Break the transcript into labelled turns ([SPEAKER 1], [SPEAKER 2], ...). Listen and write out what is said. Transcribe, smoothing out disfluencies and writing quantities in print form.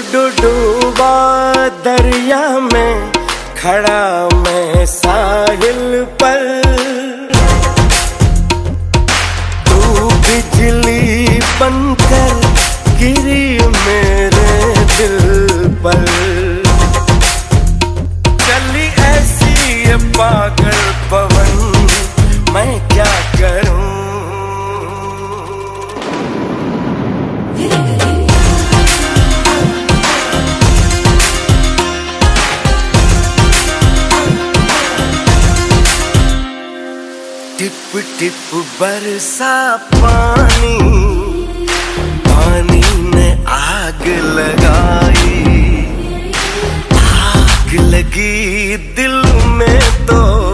[SPEAKER 1] डूबा दरिया में खड़ा मैं साहिल पर, तू बिजली बनकर गिरी मेरे दिल पर। चली ऐसी ये पागल पवन, मैं क्या करूं। टिप टिप बरसा पानी, पानी ने आग लगाई, आग लगी दिल में तो